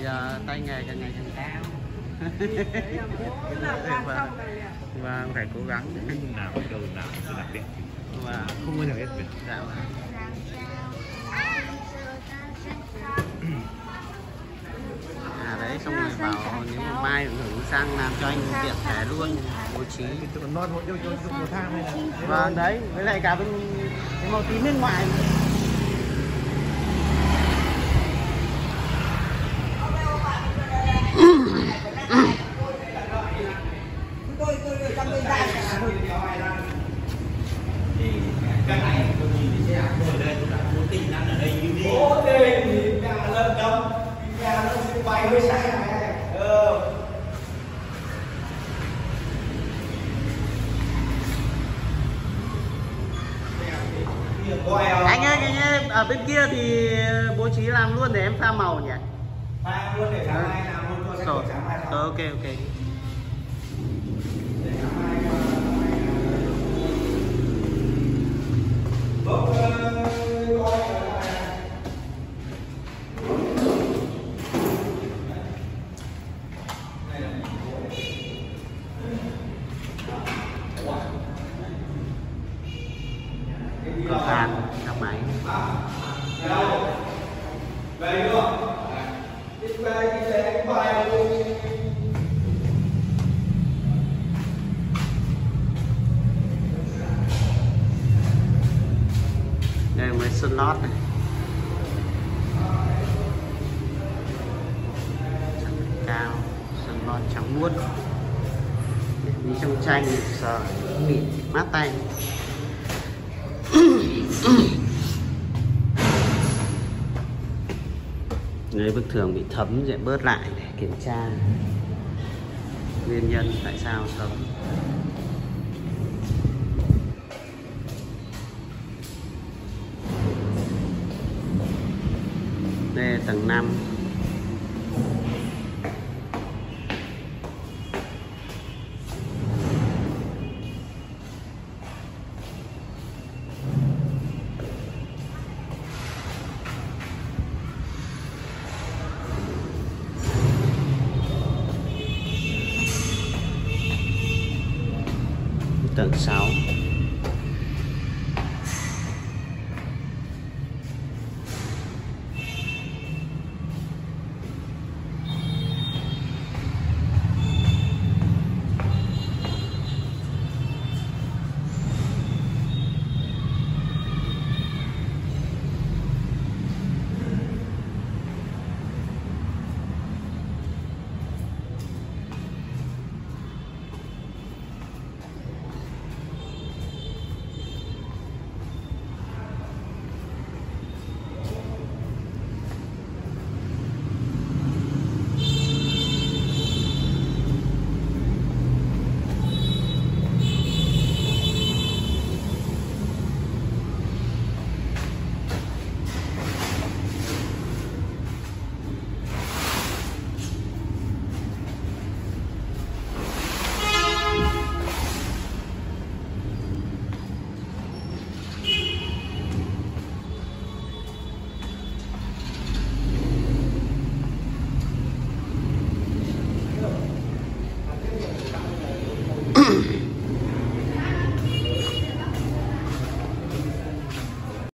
tay nghề càng ngày càng cao. Và phải cố gắng nào đâu nào sẽ làm việc và không bao giờ hết việc. dạ. Đấy xong rồi bảo nếu mà mai hưởng sang làm cho anh tiện thể luôn, bố trí non một thang này là và đấy với lại cả bên cái màu tím bên ngoài. cái này tôi nhìn thấy ngồi đây tôi đã cố tình ăn ở đây như đi. Cố tình thì nhà lợn đông, nhà nó sẽ quay hơi sai này. Anh ơi, ở bên kia thì bố trí làm luôn để em pha màu nhỉ? Pha luôn để sáng mai làm luôn cho rồi. Sáng mai Ok. Cửa hàng thang máy. Đây mới sơn lót này. Trắng cao, sơn lót trắng muốt. Đi trong tranh sờ mịn mát tay. Đây bức tường bị thấm sẽ bớt lại để kiểm tra nguyên nhân tại sao thấm. Đây là tầng 5. Tầng 6.